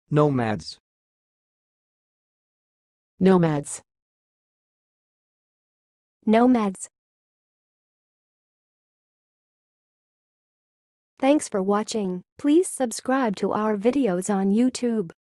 Nomads. Nomads. Nomads. Thanks for watching. Please subscribe to our videos on YouTube.